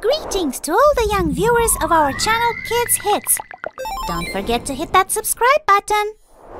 Greetings to all the young viewers of our channel Kids Hits. Don't forget to hit that subscribe button.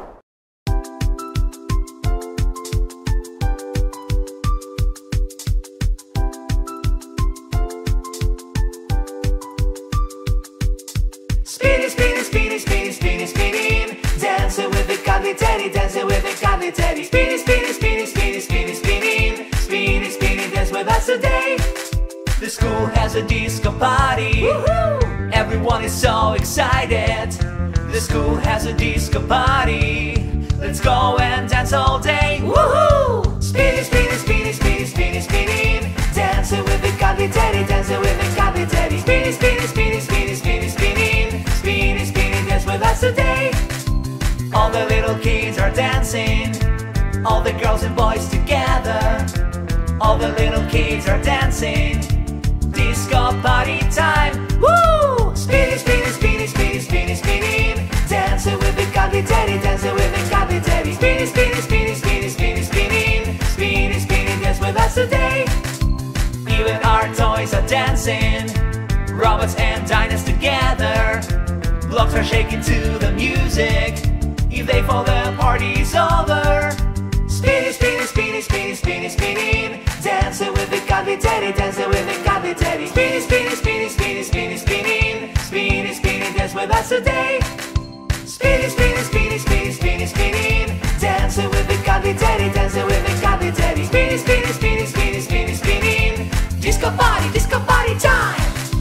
Spinning, spinning, spinning, spinning, spinning, spinning. Dancing with the cuddly teddy, dancing with the cuddly teddy. Spinning, spinning, spinning, spinning, spinning, spinning. Spinning, spinning, dance with us today. The school has a disco party. Woohoo! Everyone is so excited. The school has a disco party. Let's go and dance all day. Woohoo! Spinning, spinning, spinning, spinning, spinning, spinning. Dancing with the cuddly teddy, dancing with the cuddly teddy. Spinning, spinning, spinning, spinning, spinning, spinning. Spinning, spinning, dance with us today. All the little kids are dancing. All the girls and boys together. All the little kids are dancing. Disco party time. Woo! Spinning, spinning, spinning, spinning, spinning, spinning. Dancing with the cuddly teddy, dancing with the cuddly teddy. Spinning, spinning, spinning, spinning, spinning, spinning. Spinning, spinning, dance with us today. Even our toys are dancing. Robots and diners together. Blocks are shaking to the music. If they fall, the party's over. Spinning, spinning, spinning, spinning, spinning, spinning. Dancing with the cuddly teddy, dancing with the cuddly teddy. Spinning, spinning, spinning, spinning, spinning, spinning. Spinning, spinning, dance with us today. Spinning, spinning, spinning, spinning, spinning, spinning. Dancing with the cuddly teddy, dancing with the cuddly teddy. Spinning, spinning, spinning, spinning, spinning, spinning. Disco party time!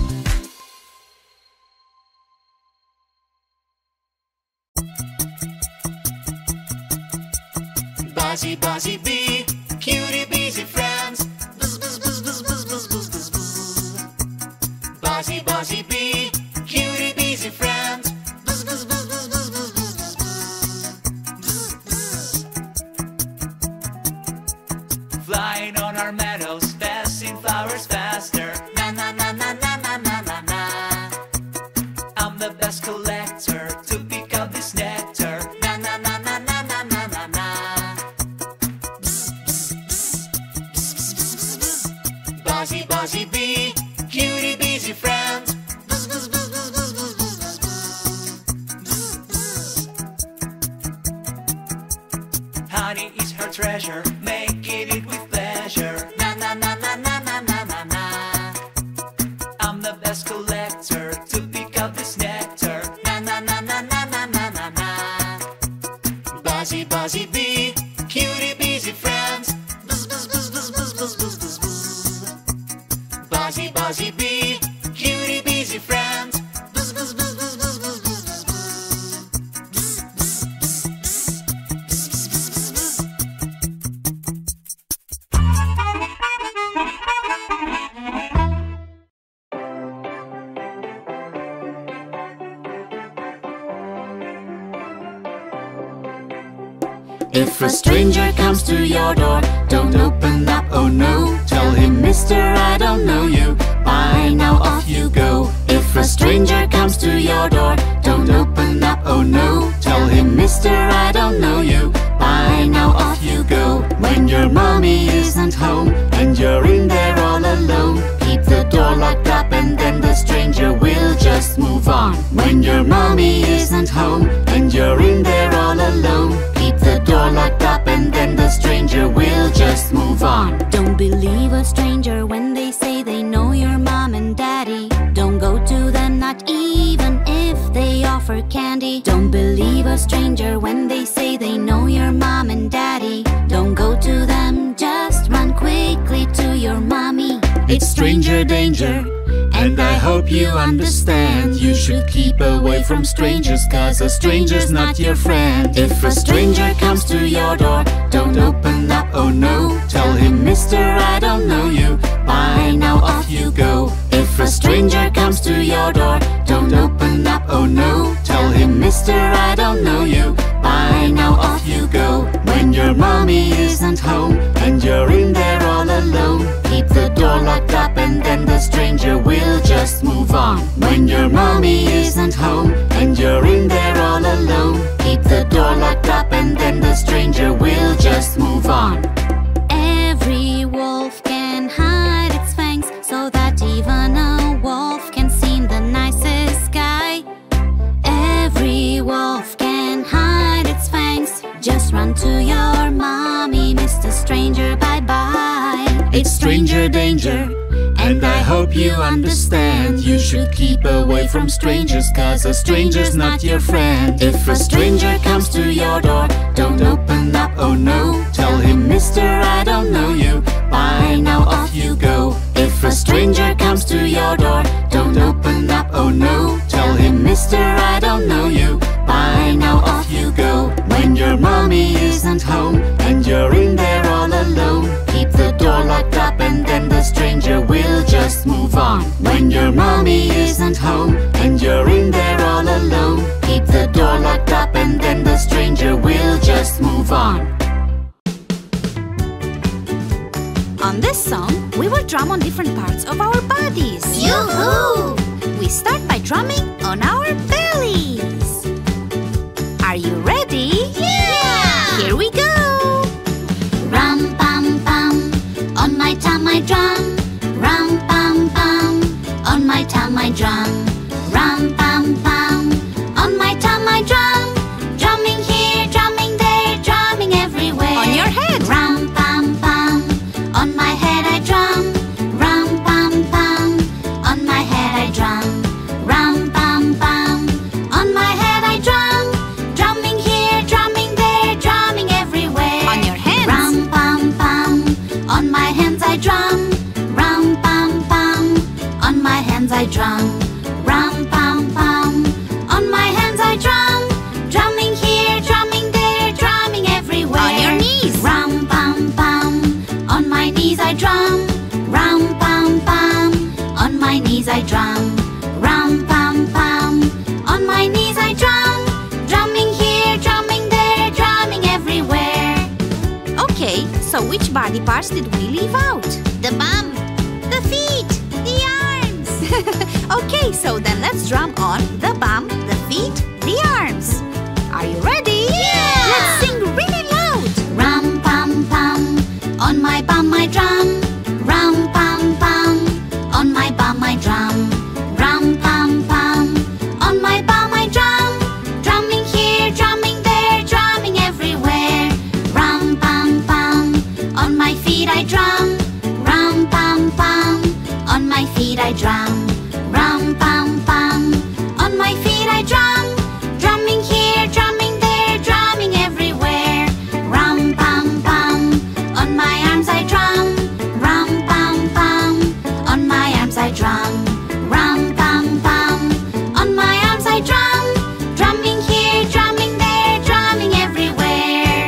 Buzzy, buzzy bee, cutie busy friends. Buzz, buzz, buzz, buzz, buzz, buzz, buzz, buzz, buzz. Buzzy, buzzy bee, cutie busy friends. Buzz, buzz, buzz, buzz, buzz, buzz, buzz, buzz, buzz. Flying on our meadows, passing flowers faster. Na na na na na na na na na. I'm the best collector to pick up this nectar. Na na na na na na na na na. Buzzy, buzzy bee, cutie busy friend. Buzz, buzz, buzz, buzz, buzz, buzz, buzz, buzz, buzz, buzz. Honey is her treasure, making it with pleasure. Na na na na na na na na na. I'm the best collector to pick up this nectar. Na na na na na na na na na. Buzzy, buzzy bee, cutie busy friends. Buzz, buzz, buzz, buzz, buzz, buzz, buzz, buzz, buzz. Buzzy, buzzy bee, cutie busy friend. Buzz, buzz, buzz, buzz, buzz, buzz, buzz, buzz, If a stranger comes to your door, don't open up, oh no. Tell him, mister, I don't know you. Bye, now off you go. If a stranger comes to your door, don't open up, oh no. Tell him, mister, I don't know you. Bye, now off you go. When your mommy isn't home and you're in there all alone, keep the door locked up and then the stranger will just move on. When your mommy isn't home and you're in there all alone, keep the door locked up and then the stranger will just move on. Don't believe a stranger when they say they know your mom and daddy. Don't go to them, not even if they offer candy. Don't believe a stranger when they say they know your mom and daddy. Don't go to them, just run quickly to your mommy. It's stranger danger, and I hope you understand. You should keep away from strangers, cause a stranger's not your friend. If a stranger comes to your door, don't open up, oh no. Tell him, mister, I don't know you. Bye, now off you go. If a stranger comes to your door, don't open up, oh no. Tell him, mister, I don't know you. Bye, now off you go. When your mommy isn't home and you're in there all alone, keep the door locked up and then the stranger will just move on. When your mommy isn't home and you're in there all alone, keep the door locked up and then the stranger will just move on. Every wolf can hide its fangs so that even a by. It's stranger danger, and I hope you understand. You should keep away from strangers, 'cause a stranger's not your friend. If a stranger comes to your door, don't open up, oh no. Tell him, mister, I don't know you. Bye, now off you go. If a stranger comes to your door, don't open up, oh no. Tell him, mister, I don't know you. Bye, now off you go. When your mommy isn't home and you're in there all alone, keep the door locked up and then the stranger will just move on. When your mommy isn't home and you're in there all alone, keep the door locked up and then the stranger will just move on. On this song, we will drum on different parts of our bodies. Yoo-hoo! We start by drumming on our bellies. Are you ready? Yeah! Here we go! Rum pum pum, on my tum I drum. Rum pum pum, on my tum I drum. Rum pum pum, on my tum I drum. Drumming here, drumming there, drumming everywhere. On your head! Rum pum pum, on my head I drum. Rum pum pum, on my head I drum. Rum pum pum, on my head I drum. Drumming here, drumming there, drumming everywhere. On your hands! Rum pum pum, on my hands I drum. Rum pum pum, on my hands I drum. Rum pum pum, on my hands I drum. Drumming here, drumming there, drumming everywhere. On your knees! Rum pum pum, on my knees I drum. Rum pum pum, on my knees I drum. Rum pum pum, on my knees I drum. Drumming here, drumming there, drumming everywhere. Okay, so which body parts did we leave out? The bum, The feet! the arms. Okay, so then let's drum on the bum, the feet, the arms. Are you ready? Yeah! Let's sing really loud! Rum pum pum, on my bum I drum. Rum pum pum, on my bum I drum. Rum pum pum, on my bum I drum. Drumming here, drumming there, drumming everywhere. Rum pum pum, on my feet I drum. Rum pum pum, on my feet I drum. Rum pum pum, on my feet I drum. Drumming here, drumming there, drumming everywhere. Rum pum pum, on my arms I drum. Rum pum pum, on my arms I drum. Rum pum pum, on my arms I drum. Drumming here, drumming there, drumming everywhere.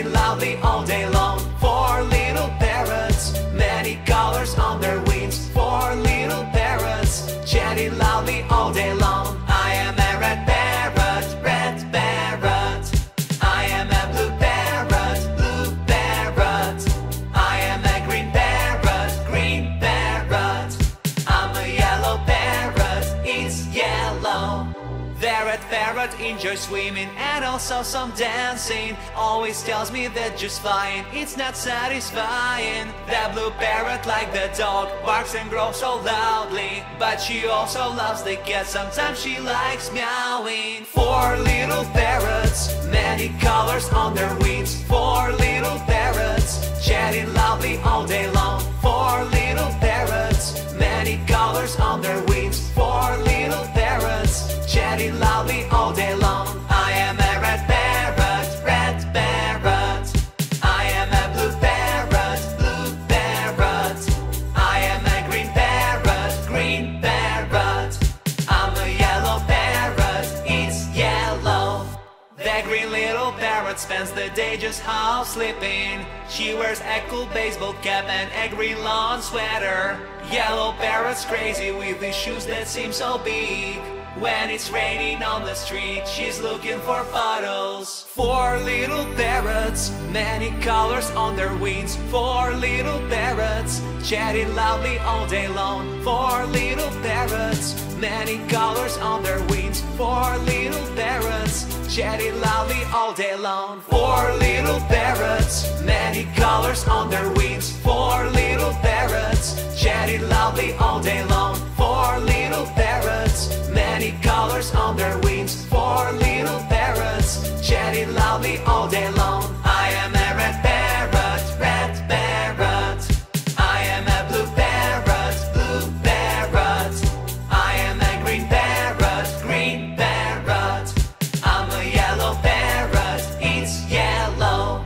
chatting loudly all day long. 4 little parrots, many colors on their wings. 4 little parrots, chatting loudly all day long. I am a red parrot, red parrot. I am a blue parrot, blue parrot. I am a green parrot, green parrot. I'm a yellow parrot, it's yellow. The red parrot enjoys swimming and also some dancing. Always tells me that just flying, it's not satisfying. The blue parrot, like the dog, barks and growls so loudly. But she also loves the cat, sometimes she likes meowing. 4 little parrots, many colors on their wings. 4 little parrots, chatting loudly all day long. 4 little parrots, many colors on their wings. 4 little parrots, chatting loudly all day long. I am a red parrot, red parrot. I am a blue parrot, blue parrot. I am a green parrot, green parrot. I'm a yellow parrot, it's yellow. The green little parrot spends the day just half sleeping. She wears a cool baseball cap and a green lawn sweater. Yellow parrot's crazy with these shoes that seem so big. When it's raining on the street, she's looking for puddles. 4 little parrots, many colors on their wings. 4 little parrots, chatting loudly all day long. 4 little parrots, many colors on their wings. 4 little parrots, chatting loudly all day long. 4 little parrots, many colors on their wings. 4 little parrots, chatting loudly all day long. 4 little parrots, many colors on their wings. 4 little parrots, chatting loudly all day long. I am a red parrot, red parrot. I am a blue parrot, blue parrot. I am a green parrot, green parrot. I'm a yellow parrot, it's yellow.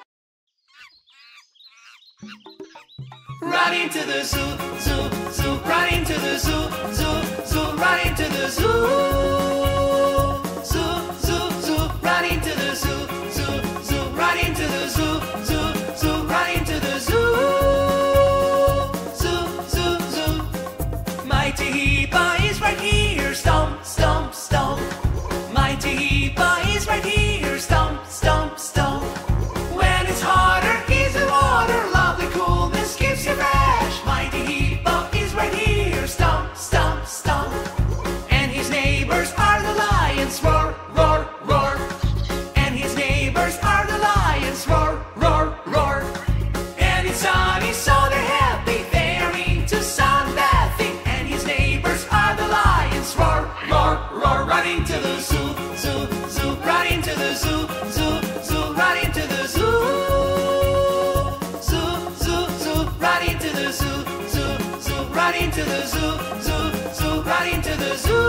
Running to the zoo, zoo, zoo, running to the zoo, zoo, zoo, running to the zoo. Zoo, zoo, zoo, running to the zoo, zoo, zoo, running to the zoo, zoo, zoo, running to the zoo. Zoo, zoo, zoo. Mighty Hippo is right here, stomp, stomp, stomp. Mighty Hippo is right here, stomp, stomp, stomp. When it's hotter, he's in water, lovely coolness keeps you fresh. Mighty Hippo is right here, stomp, stomp, stomp. And his neighbors are the lions, roar, roar, roar. And his neighbors are the lions, roar, roar, roar. And it's sunny, so they're happy, they're into sunbathing. And his neighbors are the lions, roar, roar, roar. Running to the zoo, zoo, zoo, running to the zoo, zoo, zoo, running to the zoo. Zoo, zoo, zoo, running to the zoo, zoo, zoo, running to the zoo, zoo, zoo, running to the zoo.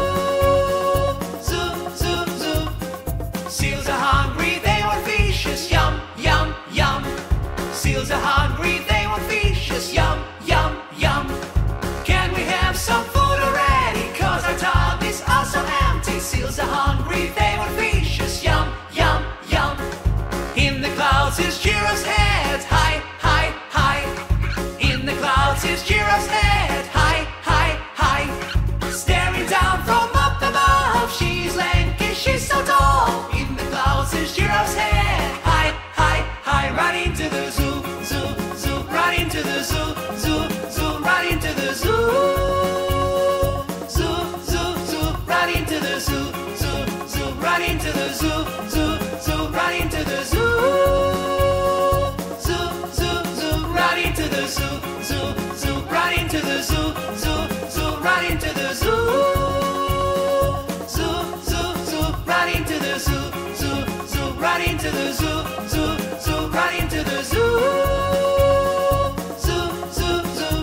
Zoo, zoo, zoo. Seals are hungry, they want fishes, yum, yum, yum. Seals are hungry, they want fishes, yum, yum, yum. Can we have some food already? 'Cause our tummies are so empty. Seals are hungry, they want fishes, yum, yum, yum. In the clouds is Giraffe's head, high, high, high. In the clouds is Giraffe's head, high, high, high. Staring down from up above, she's lanky, she's so tall. In the clouds is Giraffe's head, high, high, high. Running to the zoo, zoo, zoo, running to the zoo, zoo, zoo, running to the zoo. Zoo, zoo, zoo, running to the zoo, zoo, zoo, running to the zoo, zoo, zoo, running to the zoo. Zoo, zoo, zoo, running to the zoo, zoo, zoo, running to the zoo, zoo, zoo, running to the zoo. Zoo, zoo, zoo, running to the zoo, zoo, zoo, running to the zoo, zoo, zoo, running to the zoo. Zoo, zoo, zoo.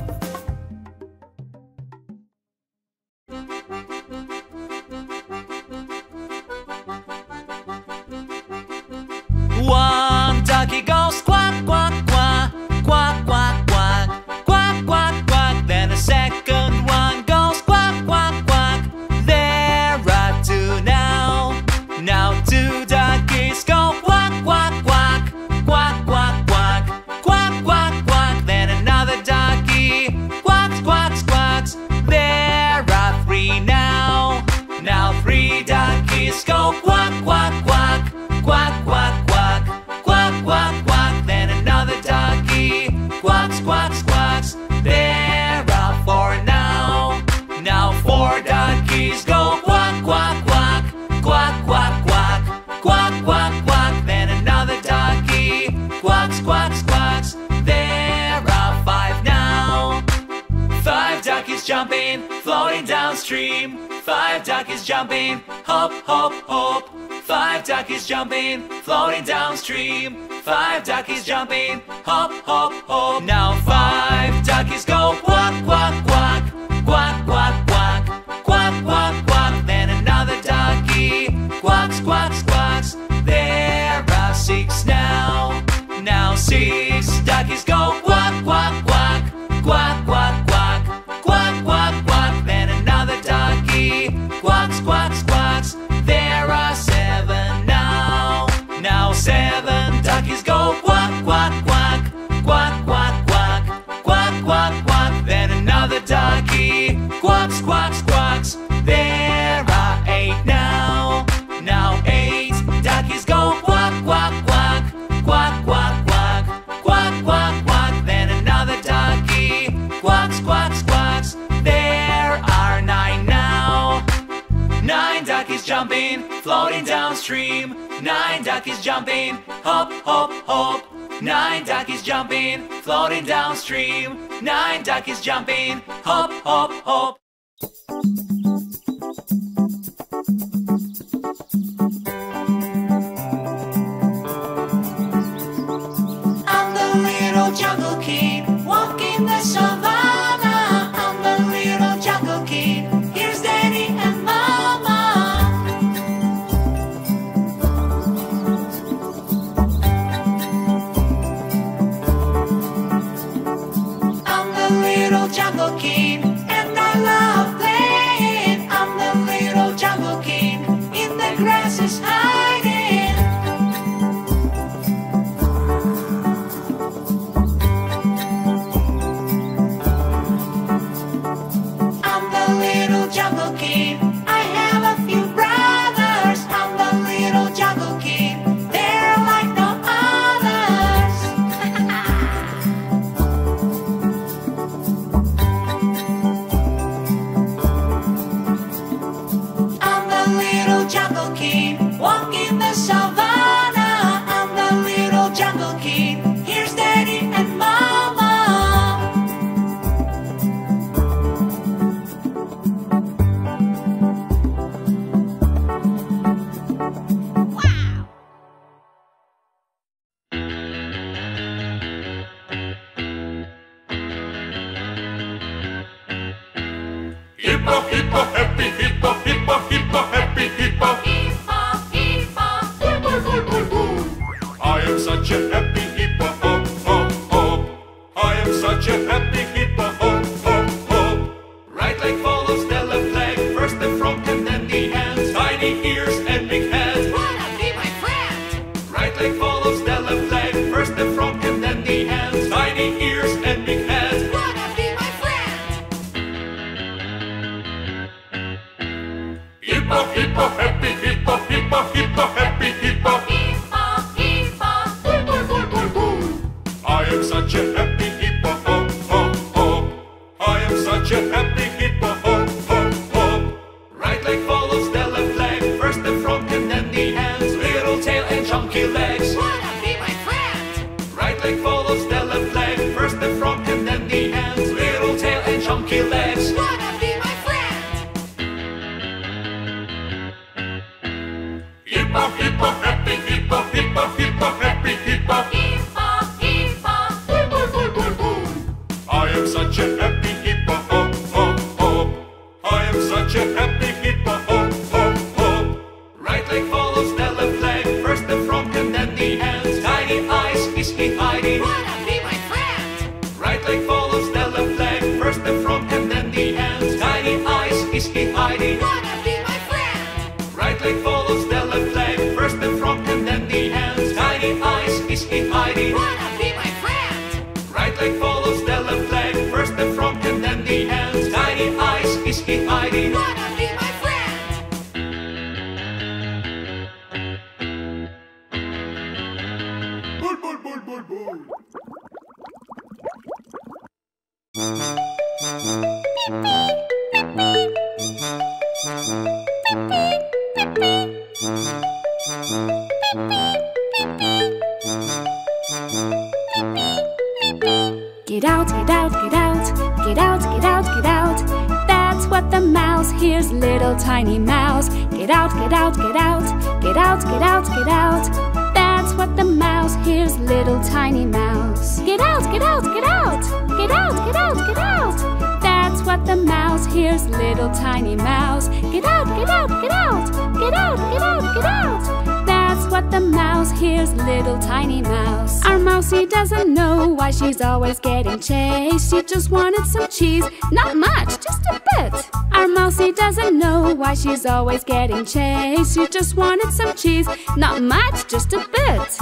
One ducky goes quack, quack, quack, quack, quack, quack, quack, quack, quack. Then a second one goes quack, quack, quack. There are 2 now. Now 2 duckies go quack, jumping, floating downstream. 5 duckies jumping, hop, hop, hop. 5 duckies jumping, floating downstream. 5 duckies jumping, hop, hop, hop. Now 5 duckies go quack, quack, quack. Quack, quack, quack. Quack, quack, quack. Then another ducky quacks, quacks, quacks. There are 6 now. Now 6 duckies go quack, quack, quack. Quack, quack, quack. Quack, quack, quack. Then another ducky quacks, quacks, quacks. There are 7 now. Now 7 duckies go quack, quack, quack. Quack, quack, quack. Quack, quack, quack. Then another ducky quacks, quacks, quacks. There are 8 now. Now 8 duckies go quack, quack, quack. Quack, quack, quack. Quack, quack, quack. Then another ducky quacks, quacks, quacks. There are 9 now. 9 duckies jumping, floating downstream. 9 duckies jumping, hop, hop, hop. 9 duckies jumping, floating downstream. 9 duckies jumping, hop, hop, hop. I'm the little jungle king, walking the savannah. I'm the little jungle king. Here's Daddy and Mama. I'm the little jungle king, and I love playing. I'm the little jungle king, in the grass is hiding. I'm the little jungle king. I have a few brothers. I'm the little jungle king. They're like no others. I'm the little jungle king, walking the savannah. I'm the little jungle king. Here's Daddy and Mama. Hippo, hippo, happy hippo, hippo, hippo, happy hippo. I am such a happy hippo, hop, hop, hop. I am such a happy hippo, hop, hop, hop. Right leg follows the left leg, first the front and then the hands. Tiny ears and big head. Wanna be my friend? Right leg follows the left leg, first the front and then the hands. Tiny ears and big head. Wanna be my friend? Hippo, hippo, happy hippo, hippo, hippo, happy hippo. I am such a happy hippo, hop, hop, hop. I am such a happy hippo, hop, hop, hop. Right leg follows the left leg, first the front and then the hands. Little tail and chunky legs. Wanna be my friend? Right leg follows the left leg, first the front and then the hands. Little tail and chunky legs. Wanna be my friend? Hippo, hippo, happy hippo, hippo, hippo, happy hippo. I am such a happy hippo, hop, hop, hop. I am such a happy hippo, hop, hop, hop. Right leg follows the left leg, first the front and then the hands. Tiny eyes, is he hiding? Wanna be my friend? Right leg follows the left leg, first the front and then the hands. Tiny eyes, is he hiding? Wanna be my friend? Right leg follows the left leg, first the front and then the hands. Tiny eyes, is he hiding? Wanna be my friend? Right leg follows the left leg, first the front and then the hands. Tiny eyes, is he hiding? Wanna be my friend? Bull, bull, bull, bull, bull. Get out, get out, get out, get out, get out, get out. here's little tiny mouse. Get out, get out, get out, get out, get out, get out. That's what the mouse hears, little tiny mouse. Get out, get out, get out, get out, get out, get out. That's what the mouse hears, little tiny mouse. Get out, get out, get out, get out, get out, get out. That's what the mouse hears, little tiny mouse. Our mousie doesn't know why she's always getting chased. She just wanted some cheese, not much, just a bit. Our mousie doesn't know why she's always getting chased. She just wanted some cheese, not much, just a bit.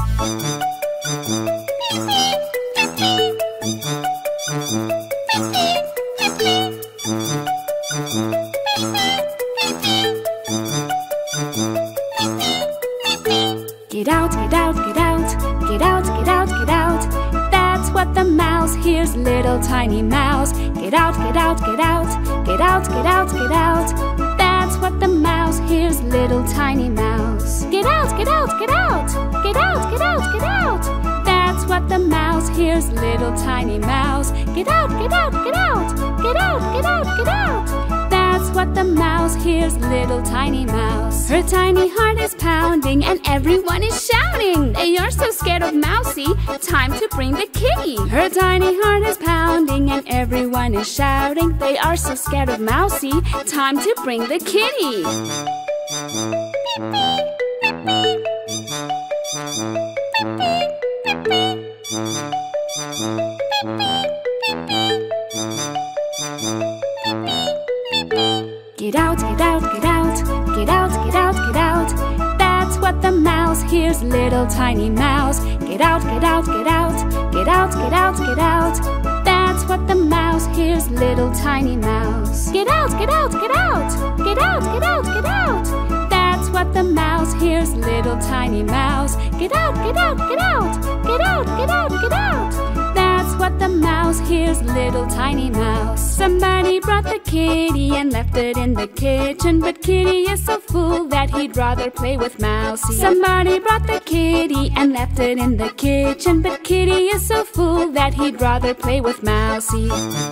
Get out, get out, get out, get out, get out, get out. That's what the mouse hears, little tiny mouse. Get out, get out, get out, get out, get out, get out. That's what the mouse hears, little tiny mouse. Get out, get out, get out, get out, get out, get out. That's what the mouse hears, little tiny mouse. Get out, get out, get out, get out, get out, get out. That's what the mouse hears, little tiny mouse. Her tiny heart is pounding and everyone is shouting. They are so scared of Mousie, time to bring the kitty. Her tiny heart is pounding and everyone is shouting. They are so scared of Mousie, time to bring the kitty. Get out, get out, get out, get out, get out, get out. That's what the mouse hears, little tiny mouse. Get out, get out, get out, get out, get out, get out. That's what the mouse hears, little tiny mouse. Get out, get out, get out, get out, get out, get out. That's what the mouse hears, little tiny mouse. Get out, get out, get out, get out, get out, get out. That's what the mouse hears, little tiny mouse. Somebody brought the kitty and left it in the kitchen, but Kitty is so full that he'd rather play with Mousie. Somebody brought the kitty and left it in the kitchen, but Kitty is so full that he'd rather play with Mousie.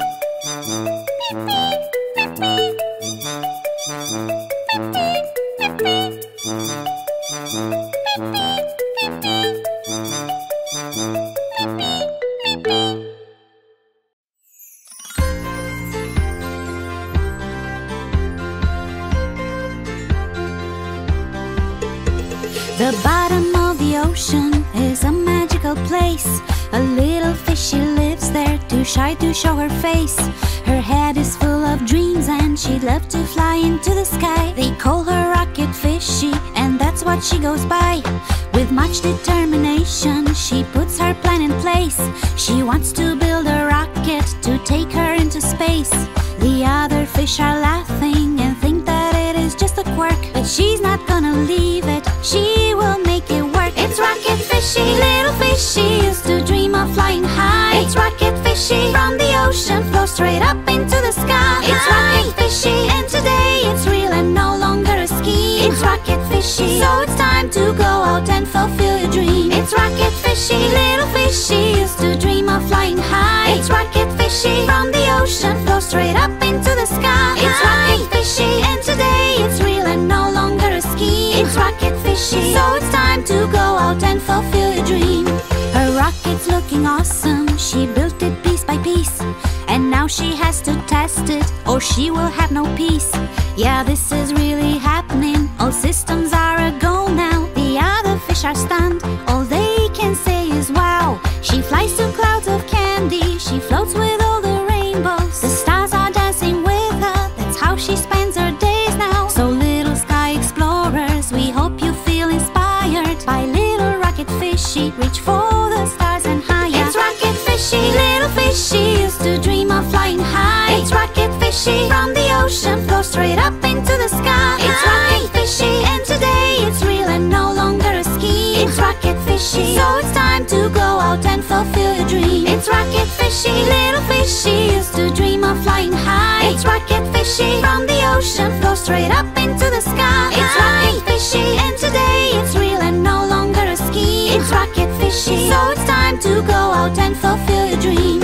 The bottom of the ocean is a magical place. A little fishy lives there, too shy to show her face. Her head is full of dreams and she'd love to fly into the sky. They call her Rocket Fishy and that's what she goes by. With much determination she puts her plan in place. She wants to build a rocket to take her into space. The other fish are laughing and think that it is just a quirk, but she's not gonna leave it, she will make it work. It's Rocket Fishy, little fishy used to dream of flying high. It's Rocket Fishy, from the ocean flows straight up into the sky. It's Rocket Fishy, and today it's real and no longer a scheme. It's Rocket Fishy, so it's time to go out and fulfill your dream. It's Rocket Fishy, little fishy used to dream of flying high. It's Rocket Fishy, from the ocean flows straight up into the sky. It's Rocket Fishy, and today it's real and no longer a scheme. It's Rocket Fishy, so it's time to go out and fulfill your dream. Her rocket's looking awesome, she built it piece by piece, and now she has to test it or she will have no peace. Yeah, this is really happening, all systems are a go now. The other fish are stunned, all they can say is wow. She flies to clouds of candy, she floats with all the rainbows. The stars are dancing with her, that's how she spends her days now. So little sky explorers, we hope you feel inspired by little Rocket Fishy. Reach for the stars and higher. It's Rocket Fishy, little fishy used to dream of flying high. It's Rocket Fishy, from the ocean flows straight up into the sky. It's Rocket Fishy, and today it's real and no longer a scheme. It's Rocket Fishy, so it's time to go out and fulfill your dream. It's Rocket Fishy, little fishy used to dream of flying high. It's Rocket Fishy, from the ocean flows straight up into the sky. It's Rocket Fishy, and today it's real and no longer a scheme. It's Rocket Fishy, so it's time to go out and fulfill your dream.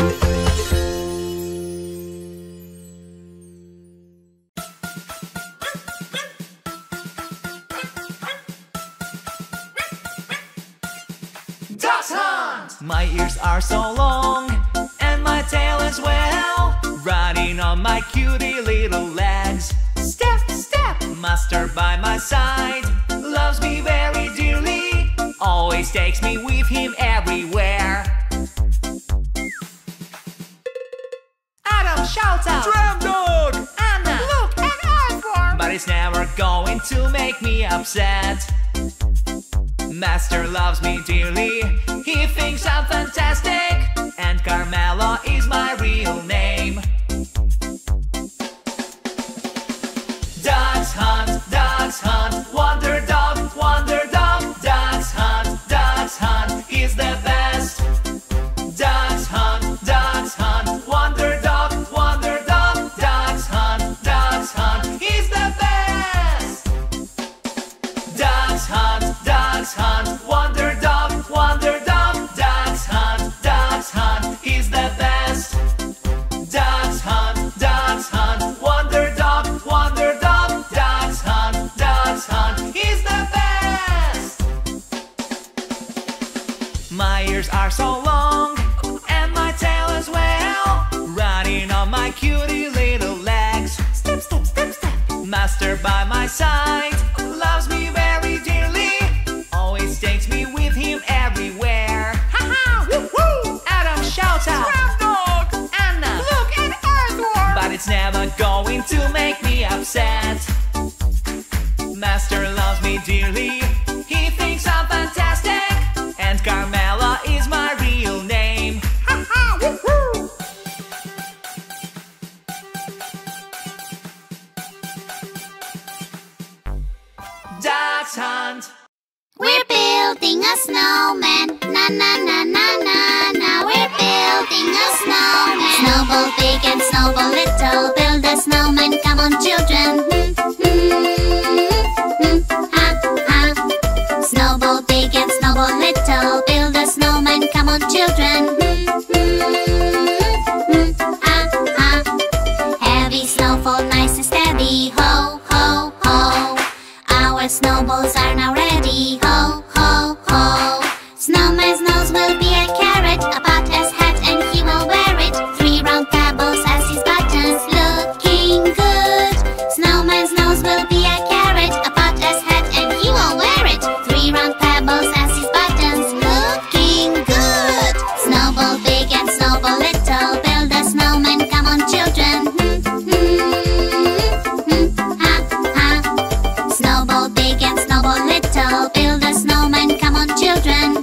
Ducks hunt! My ears are so long, and my tail as well, riding on my cutie little legs. Step, step! Master by my side, loves me very dearly, always takes me with him everywhere. Adam shouts out, Tram Dog! Anna, look, an earthworm! But it's never going to make me upset. Master loves me dearly, he thinks I'm fantastic, and Carmela is my real name. Ducks hunt, wonder dog, ducks hunt, he's the best. Ducks hunt, wonder dog, ducks hunt, he's the best. Ducks hunt, wonder dog, ducks hunt, he's the best. Ducks hunt, wonder dog, ducks hunt, he's the best. My ears are so long, and my tail as well, riding on my cutie little legs. Step, step, step, step. Master by my side, loves me very dearly, always takes me with him everywhere. Ha-ha! Woo-hoo! Adam shouts out, Tram Dog! Anna, look, an earthworm! But it's never going to make me upset. Master loves me dearly, he thinks I'm fantastic, and Carmela is my real name. Ha-ha! Woo-hoo! Ducks hunt. We're building a snowman. Na na na na na na. We're building a snowman. Snowball big and snowball little. Build a snowman. Come on, children. Ha ha. Snowball big and snowball little. Build a snowman. Come on, children. Ha ha. Heavy snowfall, nice and steady. Ho ho ho. Our snowballs are now ready. Ho, ho, ho. Snowman's nose will be a carrot, a butter's hat and he will wear it. 3 round pebbles as his buttons, looking good. Snowman's nose will be a carrot, a butter's hat and he will wear it. 3 round pebbles as his buttons, looking good. Snowball big and snowball little, build a snowman, come on children. Ha, ha. Snowball big and snowball little, build a snowman, come on children.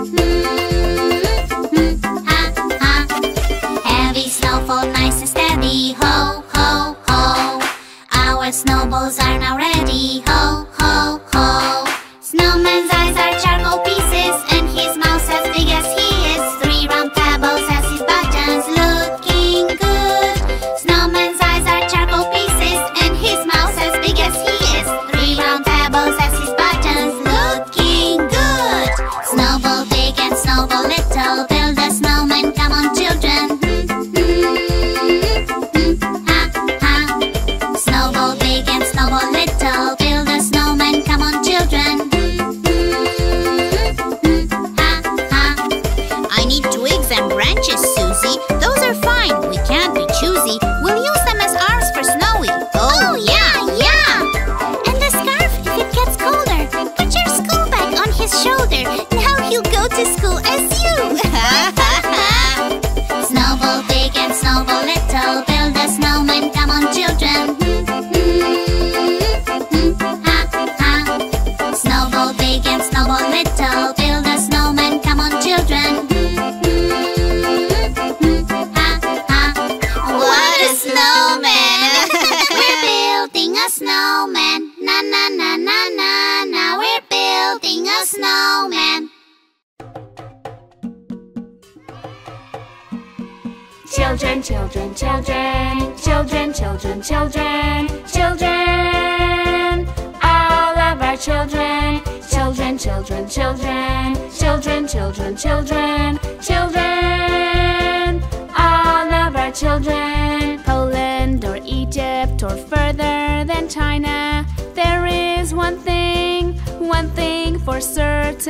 Ha, ha. Heavy snowfall, nice and steady. Ho, ho, ho. Our snowballs are now ready. Ho, ho, ho. Snowman's eyes are charcoal pieces, and his mouth as big as he is. 3 round pebbles as his buttons, looking good. Snowman's eyes are charcoal pieces, and his mouth as big as he is. 3 round pebbles as his buttons, looking good. Snowball big and snowball little, build a snowman, come on children. Ha, ha. Snowball big and snowball little, build a snowman, come on children. Ha, ha. I need twigs and branches, Susie. Those are fine, we can't be choosy. We'll use them as arms for Snowy. Oh yeah, yeah! And the scarf if it gets colder. Put your school bag on his shoulder. Now he'll go to school as you. Snowball big and snowball little, build a snowman, come on children. Ha, ha. Snowball big and snowball little, build a snowman, come on children. Ha, ha. What a snowman! We're building a snowman. Na na na na na na. We're building a snowman. Children, children, children, children, children, children, children, all of our children. Children, children, children, children, children, children, children, all of our children. Poland or Egypt or further than China, there is one thing for certain.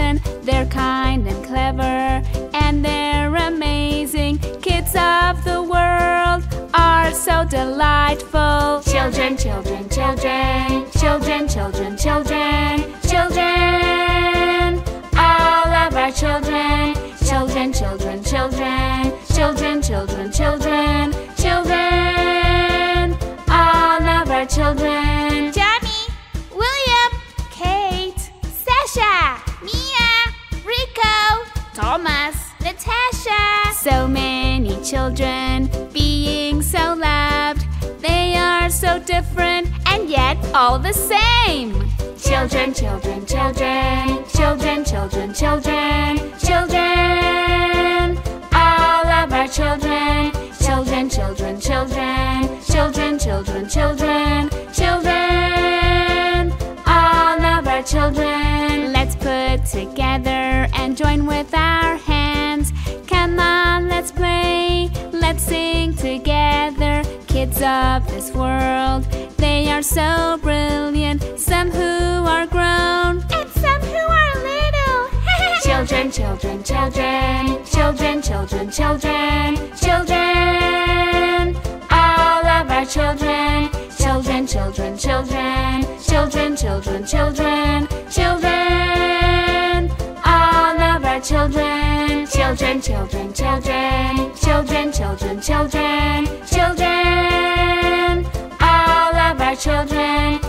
They're kind and clever, and they're amazing. Kids of the world are so delightful. Children, children, children, children, children, children, children, all of our children. Children, children, children, children, children, children, children, all of our children. Johnny, William, Kate, Sasha, Mia, Rico, Thomas, Natasha. so many children being so loved. They are so different and yet all the same. Children, children, children, children, children, children, children, all of our children. Children, children, children, children, children, children, children, all of our children. Let's put together and join with our hands. Come on, let's play, let's sing together. Kids of this world, they are so brilliant. Some who are grown And some who are little. children, children, children, children, children, children, children, all of our children. Children, children, children, children, children, children, children, all of our children. Children, children, children, children, children, children, children, all of our children.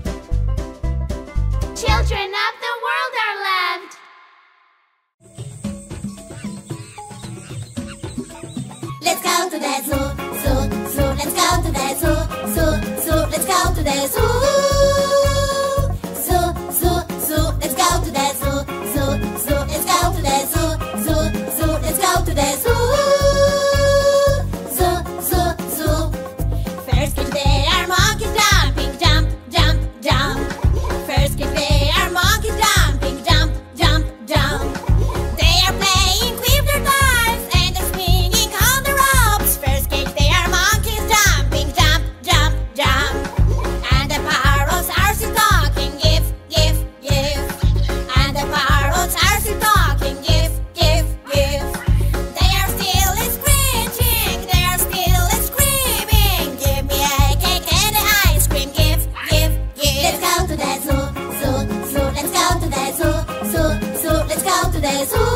Children of the world are loved. Let's go to the zoo, zoo, zoo. Let's go to the zoo, zoo, zoo. Let's go to the zoo, zoo, zoo, zoo. Let's go to the zoo, zoo, zoo. Let's go to the zoo, zoo, zoo. Let's go to the zoo, zoo, zoo, zoo. First kids they are monkeys jumping, jump, jump, jump. First kids they are monkeys jumping, jump, jump, jump. They are playing with their toys and they're swinging on the ropes. First kids they are monkeys jumping, jump, jump, jump. And the parrots are still talking, give, give, give. And the parrots are still talking, give, give, give. They are still screeching, they are still screaming. Give me a cake and an ice cream, give, give, give. Let's go to the zoo, zoo, zoo. Let's go to the zoo, zoo, zoo. Let's go to the zoo,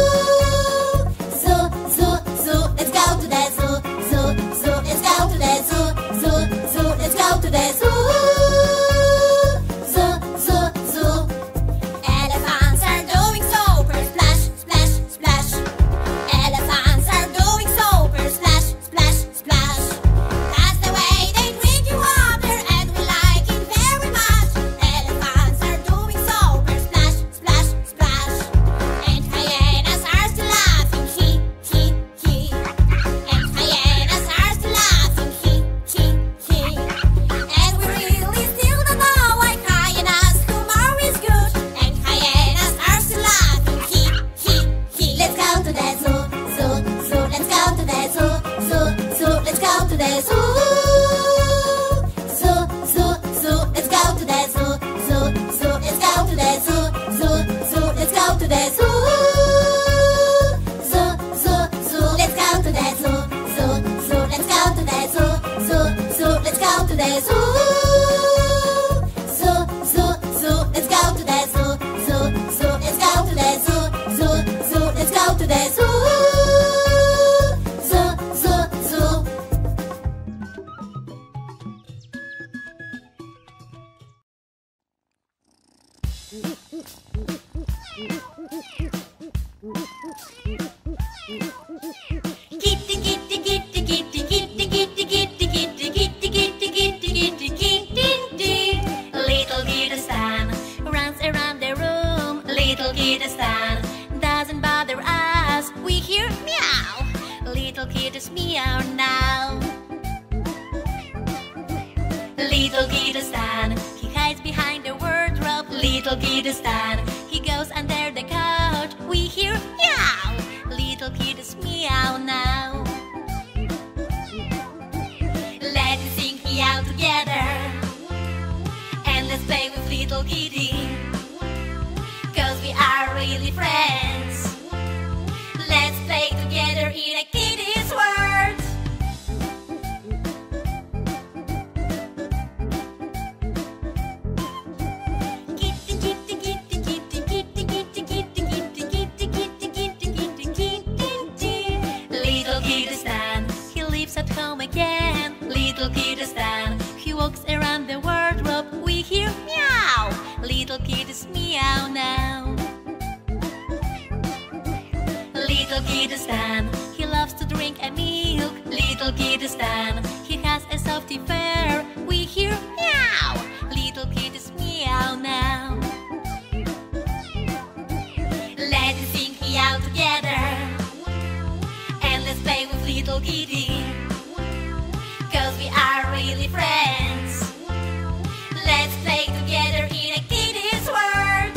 zoo, zoo, zoo. Let's go to the zoo, zoo, zoo. Let's go to the zoo, zoo, zoo. Let's go to the zoo, zoo, zoo, zoo. Elephants are doing super splash, splash, splash. Elephants are doing super splash, splash, splash. That's the way they drink your water and we like it very much. Elephants are doing super splash, splash, splash. And hyenas are still laughing, hee, hee, hee. And hyenas are still laughing, hee, hee, hee. And we really still don't know why hyenas humor is good. And hyenas are still laughing, hee, hee, hee. Let's go to the zoo, zoo, zoo. Let's go to the zoo, zoo, zoo. Let's go to the zoo, zoo, zoo, zoo. Let's go to the zoo, zoo, zoo. Let's go to the zoo, zoo, zoo. Let's go to the zoo, zoo, zoo, zoo. Let's go to the zoo, zoo, zoo. Let's go to the zoo, zoo, zoo. Let's go to the zoo, zoo, zoo, zoo. Let's go to the zoo, zoo, zoo. Let's go to the zoo, zoo, zoo. Let's go to the zoo, zoo, zoo, zoo. Kitty, kitty, kitty, kitty, kitty, kitty, kitty, kitty, kitty, kitty, kitty, kitty, kitty. Little Kitty Stan runs around the room. Little Kitty Stan doesn't bother us. We hear meow. Little kitties meow now. Little Kitty Stan, he hides behind the wardrobe. Little Kitty Stan, he goes under the couch. We hear meow. Little kitties meow now. Let's sing meow together, and let's play with little kitty, 'cause we are really friends. kitty Stan, he loves to drink a milk. Little kitty Stan, he has a softy fur. We hear meow, little kitties meow now. Let's sing meow together, and let's play with little kitty, 'cause we are really friends. Let's play together in a kitty's world.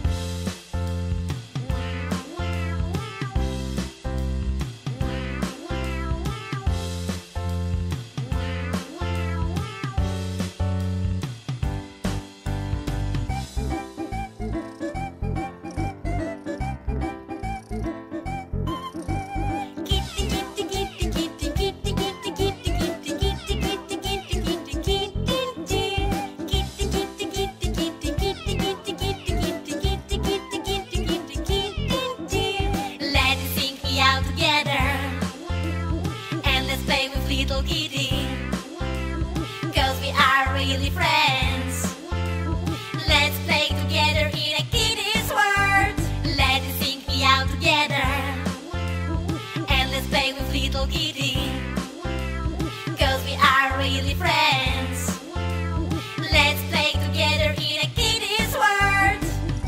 Little kitty, 'cause we are really friends. Let's play together in a kitty's world. Let's sing meow together, and let's play with little kitty, 'cause we are really friends. Let's play together in a kitty's world.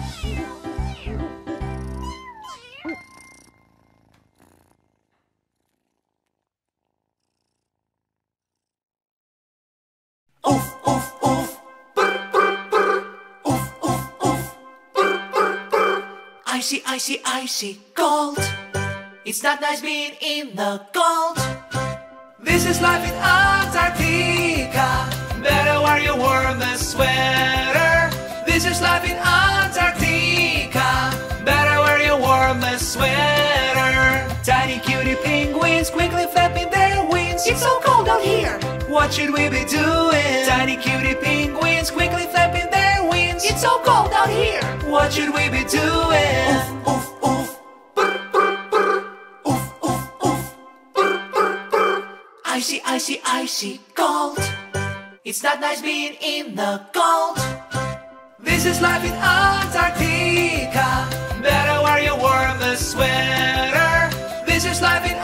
Oof, oof, oof. Brr, brr, brr. Oof, oof, oof. Brr, brr, brr. Icy, icy, icy cold. It's not nice being in the cold. This is life in Antarctica. Better wear your warmest sweater. This is life in Antarctica. Better wear your warmest sweater. Tiny cutie penguins quickly flapping their wings. It's so cold out here. What should we be doing? Tiny cutie penguins quickly flapping their wings. It's so cold out here. What should we be doing? Oof, oof, oof. Brr, brr, brr. Oof, oof, oof. Brr, brr, brr. Icy, icy, icy cold. It's not nice being in the cold. This is life in Antarctica. Better wear your warmest sweater. This is life in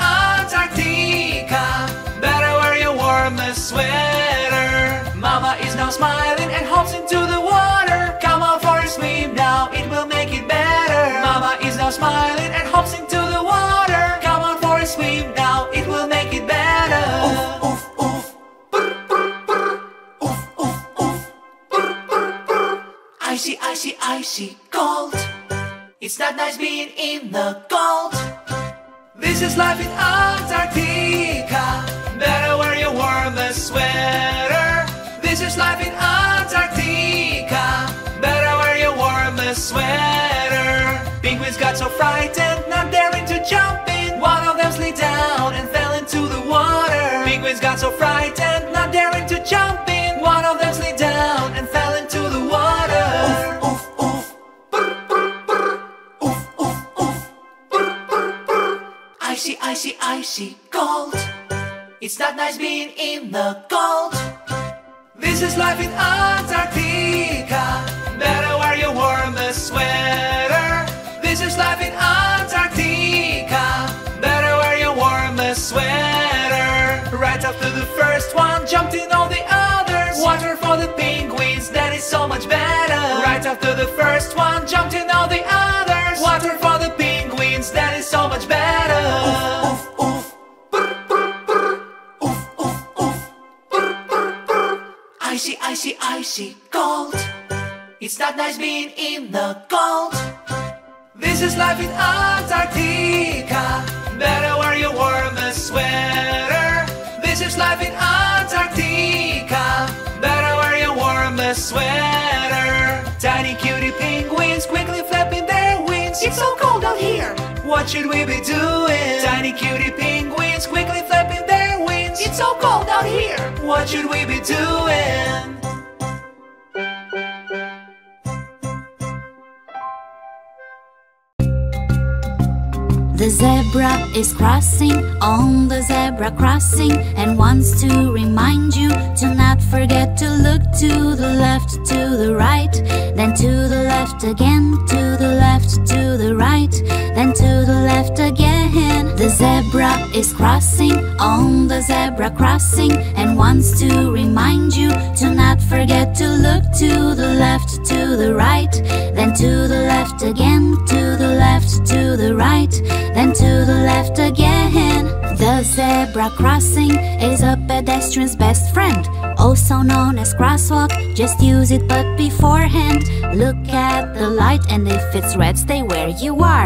Antarctica. Better wear your warmest sweater. Mama is now smiling and hops into the water. Come on for a swim now, it will make it better. Mama is now smiling and hops into the water. Come on for a swim now, it will make it better. Oof, oof, oof. Brr, brr, brr. Oof, oof, oof. Brr, brr, brr. Icy, icy, icy cold. It's not nice being in the cold. This is life in Antarctica. Better wear your warmest sweater. This is life in Antarctica. Better wear your warmest sweater. Penguins got so frightened, not daring to jump in. One of them slid down and fell into the water. Penguins got so frightened, not daring to jump in. One of them slid down and fell into the water. Oof, oof, oof. Brr, brr, brr. Oof, oof, oof. Brr, brr, brr. Icy, icy, icy cold. It's not nice being in the cold. This is life in Antarctica. Better wear your warmest sweater. This is life in Antarctica. Better wear your warmest sweater. Right after the first one, jumped in all the others. Water for the penguins, that is so much better. Right after the first one, jumped in all the others. Water for the penguins, that is so much better. Oof, oof, oof. Brr, brr, brr. Oof, oof, oof. Brr, brr, brr. Icy, icy, icy cold. It's not nice being in the cold. This is life in Antarctica. Better wear your warmest sweater. This is life in Antarctica. Better wear your warmest sweater. Tiny cutie penguins quickly flapping their wings. It's so cold out here. What should we be doing? Tiny cutie penguins quickly flapping their wings. It's so cold out here. What should we be doing? The zebra is crossing on the zebra crossing and wants to remind you to not forget to look to the left, to the right, then to the left again, to the left, to the right, then to the left again. crossing, on the zebra crossing, and wants to remind you to not forget to look to the left, to the right, then to the left again, to the left, to the right, then to the left again. The zebra crossing is a pedestrian's best friend, also known as crosswalk. Just use it, but beforehand look at the light, and if it's red, stay where you are.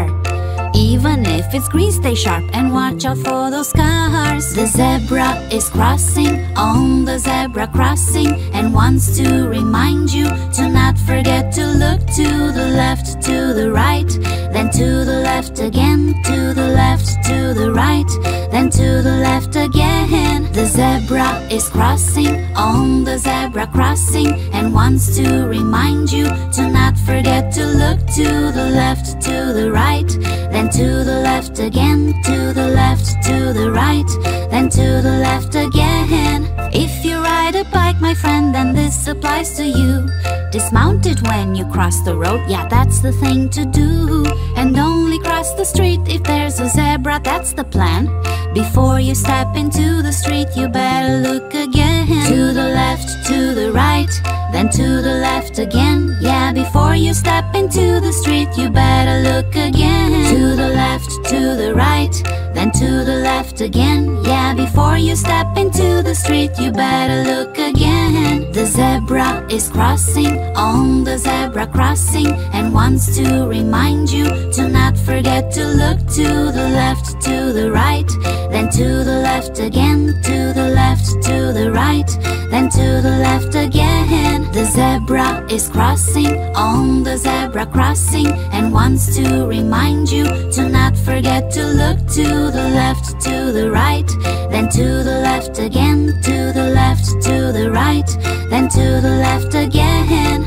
Even if it's green, stay sharp and watch out for those cars. The zebra is crossing, on the zebra crossing, and wants to remind you to not forget to look to the left, to the right, then to the left again, to the left, to the right, then to the left again. The zebra is crossing, on the zebra crossing, and wants to remind you to not forget to look to the left, to the right, then to the left again, to the left, to the right, then to the left again. If you ride a bike, my friend, then this applies to you. Dismount it when you cross the road, yeah, that's the thing to do. And only cross the street if there's a zebra, that's the plan. Before you step into the street, you better look again. To the left, to the right, then to the left again. Yeah, before you step into the street, you better look again. To the left, to the right, then to the left again. Yeah, before you step into the street, you better look again. The zebra is crossing, on the zebra crossing, and wants to remind you to not forget to look to the left, to the right, then to the left again, to the left, to the right, then to the left again. The zebra is crossing, on the zebra crossing, and wants to remind you to not forget to look to the left, to the right, then to the left again, to the left, to the right, then to the left again.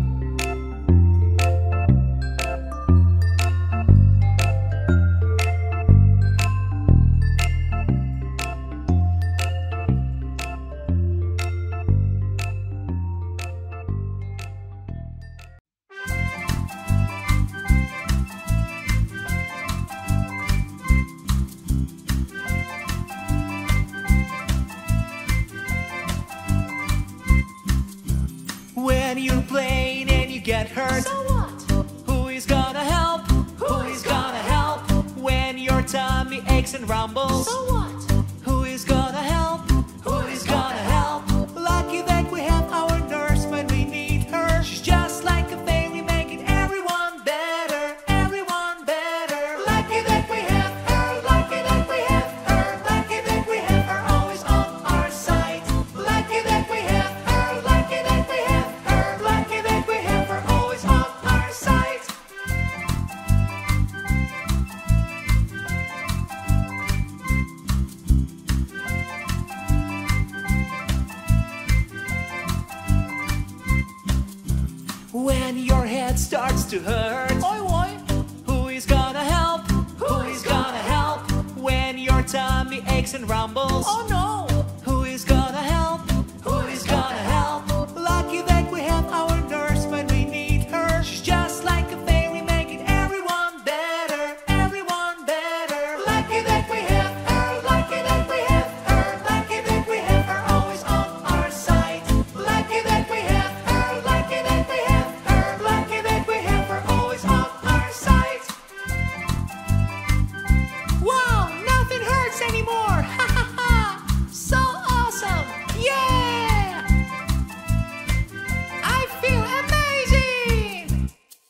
When you're playing and you get hurt, So what? who is gonna help? Who is gonna help? When your tummy aches and rumbles, So what? who is gonna help? Who is gonna help? Lucky that we have our nurse when we need her. She's just like a fairy, making everyone better, everyone better. Lucky that we have her, lucky that we have her, lucky that we have her always on our side. Lucky that we have her, lucky that we have her, lucky that we have her always on our side. When your head starts to hurt, oi oi, who is gonna help? Who is gonna help? When your tummy aches and rumbles, oh no, who is gonna help? Who is gonna help? Lucky that we have our nurse when we need her. She's just like a fairy, making everyone better, everyone better. Lucky that we have her, lucky that we have her, lucky that we have her always on our side. Lucky that we have her, lucky that we have her, lucky that we have her always on our side. Wow, nothing hurts anymore! Ha ha ha! So awesome! Yeah! I feel amazing!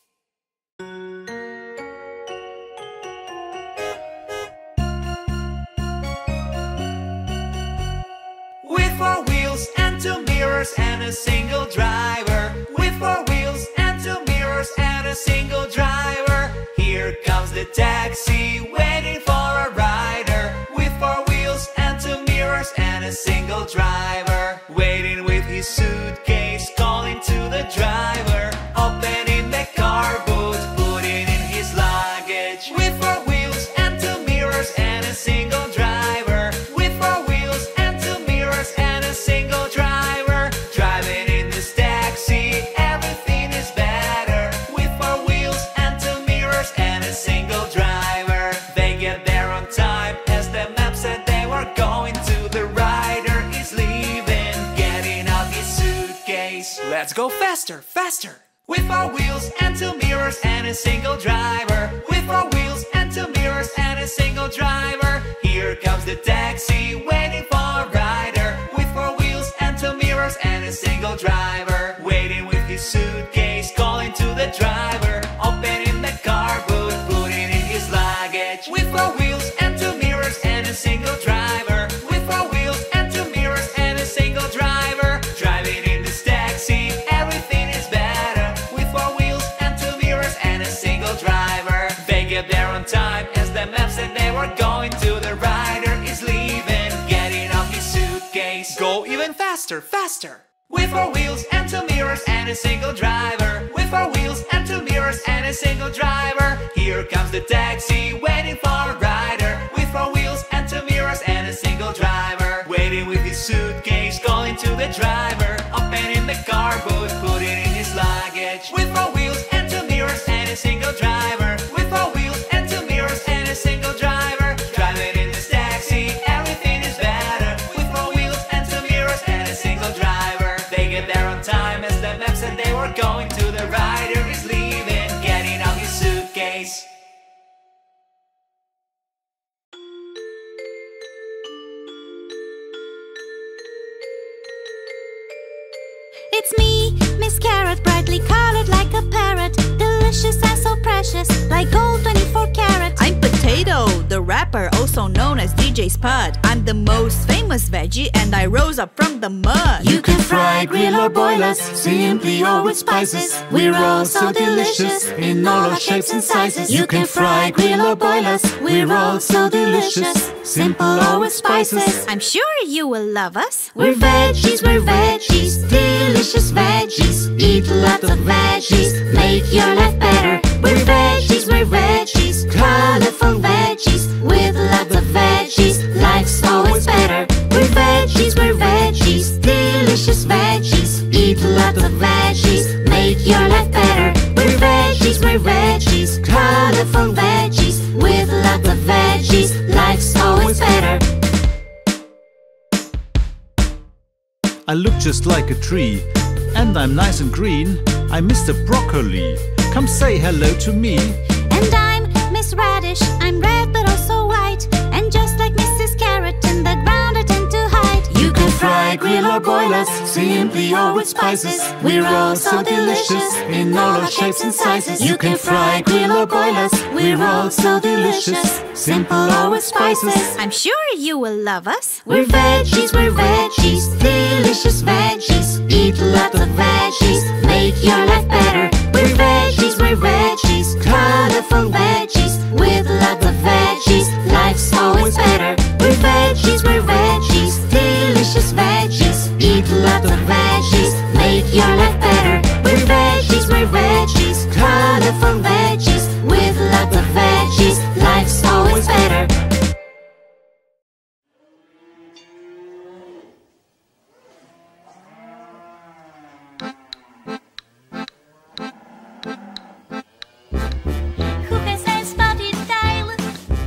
With 4 wheels and 2 mirrors and a single driver. With 4 wheels and 2 mirrors and a single driver. Here comes the taxi, waiting for a rider. With 4 wheels and 2 mirrors and a single driver. Waiting with his suitcase, calling to the driver. Opening the car boot, putting in his luggage. With 4 wheels and 2 mirrors and a single driver. With 4 wheels and 2 mirrors and a single driver. Driving in this taxi, everything is better. With 4 wheels and 2 mirrors and a single driver. faster. With 4 wheels and 2 mirrors and a single driver. With 4 wheels and 2 mirrors and a single driver. Here comes the taxi waiting for a rider. With 4 wheels and 2 mirrors and a single driver. Waiting with his suitcase, calling to the driver. Opening the car boot, putting in his luggage. With 4 wheels and 2 mirrors and a single driver. With 4 wheels and 2 mirrors and a single driver. Driving in this taxi, everything is better. With 4 wheels and 2 mirrors and a single driver. They get there on time as the map said they were going to. The rider is leaving, getting off his suitcase. Go even faster, faster. With 4 wheels and 2 mirrors and a single driver. With 4 wheels and 2 mirrors and a single driver. Here comes the taxi waiting for a rider. With 4 wheels and 2 mirrors and a single driver. Waiting with his suitcase, calling to the driver. Opening the car boot, putting in his luggage. With 4 wheels and 2 mirrors and a single driver. With 4 wheels and 2 mirrors and a single driver. Driving in this taxi, everything is better. With 4 wheels and 2 mirrors and a single driver. They get there on time as the map said they were going to. The rider is leaving, getting off his suitcase. It's me, Miss Carrot, brightly colored like a parrot. Delicious and so precious, like gold 24 karat. I'm Potato, the rapper, also known as DJ Spud. I'm the most famous veggie and I rose up from the mud. You can fry, grill or boil us, simply or with spices. We're all so delicious, in all our shapes and sizes. You can fry, grill or boil us, we're all so delicious, simple or with spices. I'm sure you will love us. We're veggies, delicious veggies. Eat lots of veggies, make your life better. We're veggies, colorful veggies. With lots of veggies, life's always better. We're veggies, delicious veggies. Eat lots of veggies, make your life better. We're veggies, colorful veggies. With lots of veggies, life's always better. I look just like a tree, and I'm nice and green. I'm Mr. Broccoli, come say hello to me. And I'm Miss Radish, I'm red but also white. And just like Mrs. Carrot, in the ground I tend to hide. You can fry, grill or boil us, simply or with spices. We're all so delicious, in all our shapes and sizes. You can fry, grill or boil us, we're all so delicious, simple or with spices. I'm sure you will love us. We're veggies, delicious veggies. Eat lots of veggies, make your life better. We're veggies, colorful veggies. With lots of veggies, life's always better. We're veggies, delicious veggies. Eat lots of veggies, make your life better. We're veggies, colorful veggies. With lots of veggies, life's always better. Who has a spotted tail?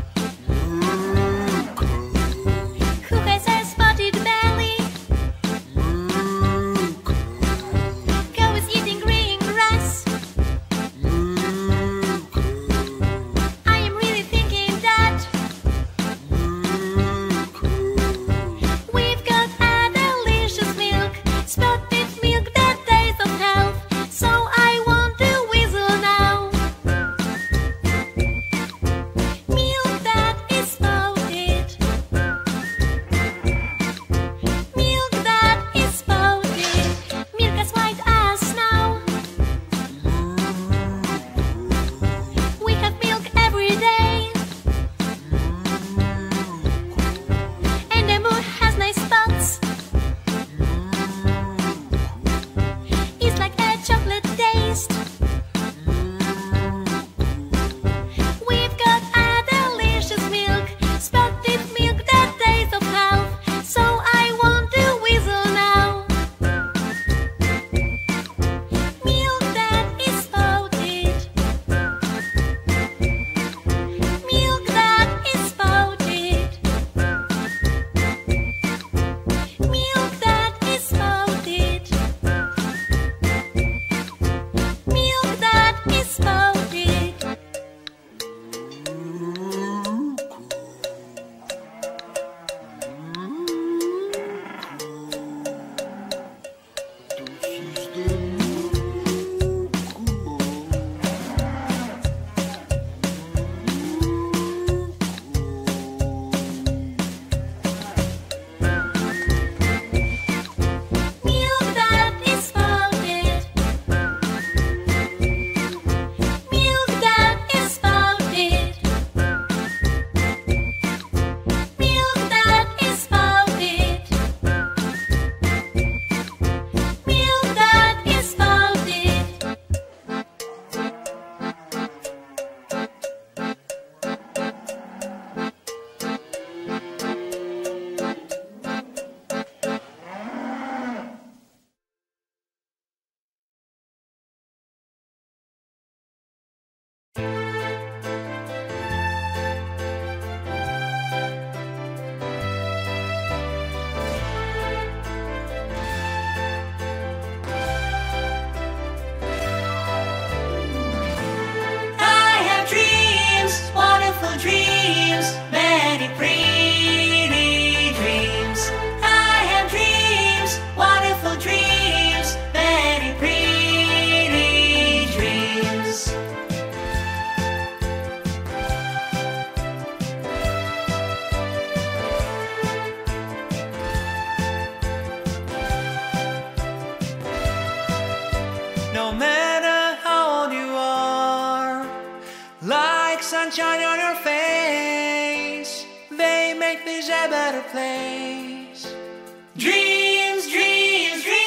sunshine on your face. They make this a better place. Dreams, dreams, dreams.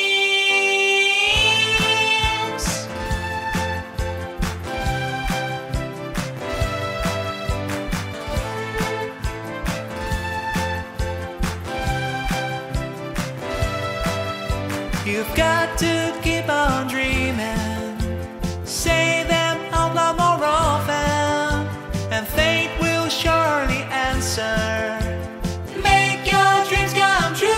You've got to keep on dreaming. Say them out loud more often, and fate will surely answer. Make your dreams come true.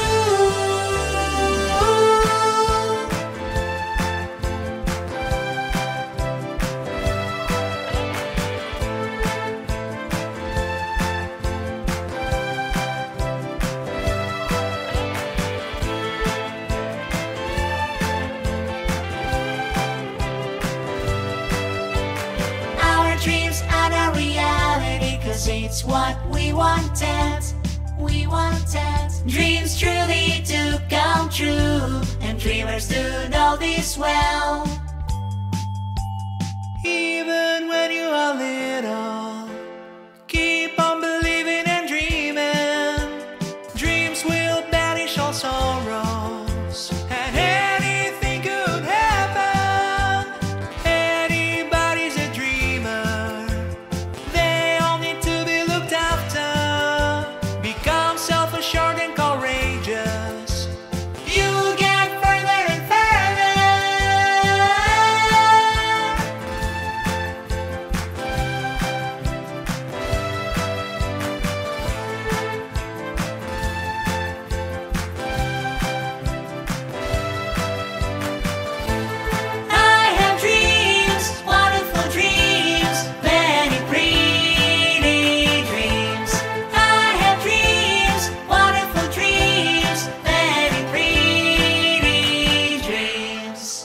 Our dreams are the reality, 'cause it's what we wanted. We wanted dreams truly to come true, and dreamers do know this well. Even when you are little, keep on believing and dreaming. Dreams will banish all sorrows, and anything could happen. Anybody's a dreamer. They all need to be looked after. Become self-assured and courageous. You get further and further. I have dreams, wonderful dreams, many pretty dreams. I have dreams, wonderful dreams, many pretty dreams.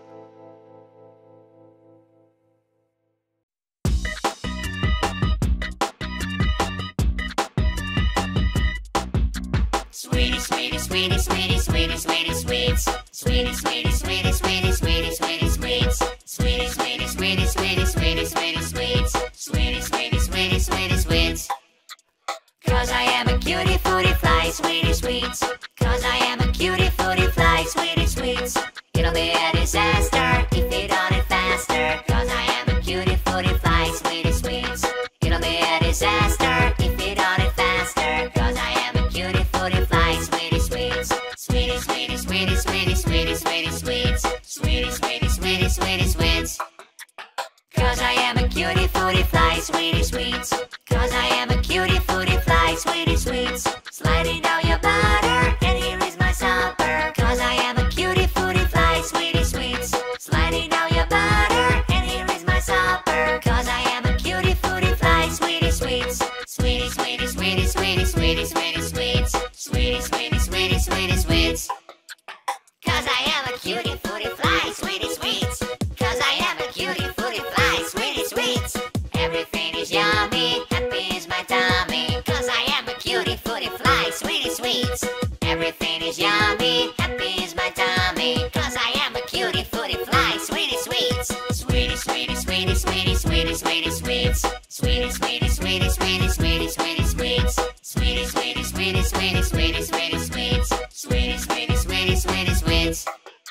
Sweetie, sweetie, sweetie, sweetie, sweetie, sweetie, sweets. Sweetie, sweetie, sweetie, sweetie, sweetie, sweetie, sweets. Sweetie, sweetie, sweetie, sweetie, sweetie, sweetie, sweets. Sweetie, sweetie, sweetie, sweetie, sweets. 'Cause I am a cutie footy fly, sweetie sweets. 'Cause I am a cutie footy fly, sweetie sweets. It'll be a disaster if you don't it faster. 'Cause I am a cutie footy fly, sweetie sweets. It'll be a disaster if you don't it faster. 'Cause I am a cutie footy fly, sweetie sweets. Sweetie, sweetie, sweetie, sweetie, sweetie, sweetie, sweets. Sweetie, sweetie, sweetie, sweetie, sweets. 'Cause I am a cutie footy fly, sweetie sweets. 'Cause I am a cutie footy fly, sweetie sweets. Sliding down your butter, and here is my supper. 'Cause I am a cutie footy fly, sweetie sweets. Sliding down your butter, and here is my supper. 'Cause I am a cutie footy fly, sweetie sweets. Sweetie, sweetie, sweetie, sweetie, sweetie, sweetie, sweets. Sweetie, sweetie, sweetie, sweetie, sweets. 'Cause I am a cutie footy fly, sweetie sweets. 'Cause I am a cutie footy fly, sweetie sweets. Everything is yummy, happy is my tummy. 'Cause I am a cutie footy fly, sweetie sweets. Everything is yummy, happy is my tummy. 'Cause I am a cutie footy fly, sweetie sweets. Sweetie, sweetie, sweetie, sweetie, sweetie, sweetie, sweets. Sweetie, sweetie, sweetie, sweetie, sweetie, sweetie, sweets. Sweetie, sweetie, sweetie, sweetie, sweetie, sweetie, sweets. Sweetie, sweetie, sweetie, sweetie, sweets.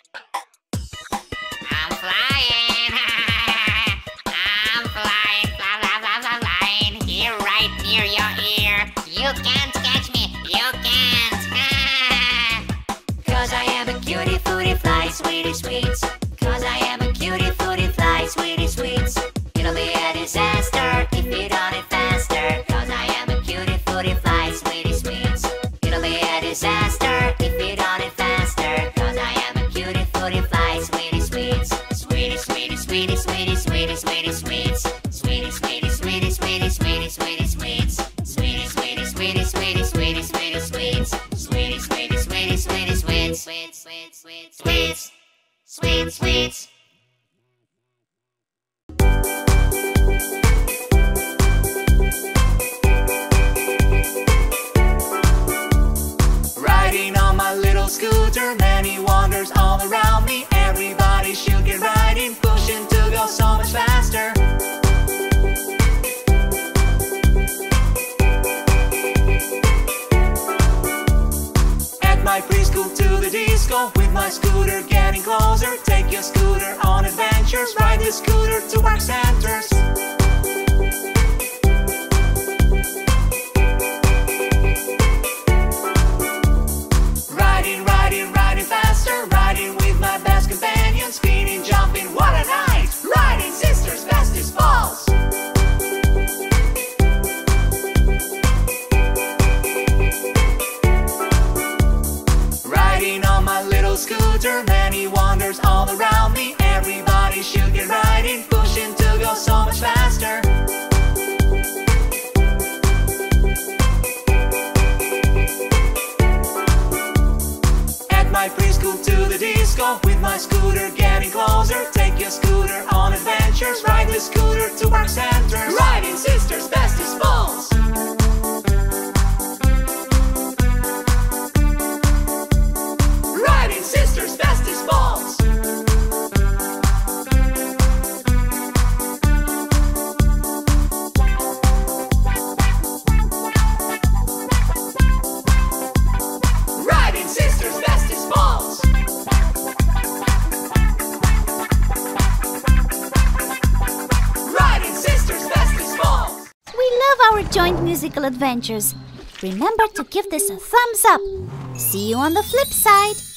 I'm flying. I'm flying, fly, fly, fly, fly, flying. Here, right near your ear. You can't catch me. You can't. 'Cause I am a cutie footy fly, sweetie sweets. 'Cause I am a cutie footy fly, sweetie sweets. It'll be a disaster if you don't it faster. 'Cause I am a cutie footy fly, sweetie sweets. It'll be a disaster if you don't it faster. 'Cause I am a cutie footy fly, sweetie sweets. Sweetie, sweetie, sweetie, sweetie, sweetie, sweetie, sweets. Sweetie, sweetie, sweetie, sweetie, sweetie, sweetie, sweets. Sweetie, sweetie, sweetie, sweetie, sweetie, sweetie, sweets. Sweetie, sweetie, sweetie, sweetie, sweets. Sweets, sweets, sweets, sweets. Sweets, sweets. Riding on my little scooter, many wonders all around me. Everybody should get riding, pushing to go so much faster. disco with my scooter getting closer. Take your scooter on adventures, ride the scooter to our centers. Riding, riding, riding faster, riding with my best companion, spinning, jumping, what a night! Riding sisters, fastest falls. Riding on my little scooter, many wonders all around me. Everybody should get riding, pushing to go so much faster. At my preschool to the disco, with my scooter getting closer. Take your scooter on adventures, ride the scooter to our centers. Riding sisters, fastest falls. Riding sisters, fastest falls. Riding sisters, fastest falls. Riding sisters, fastest falls. We love our joint musical adventures. Remember to give this a thumbs up. See you on the flip side.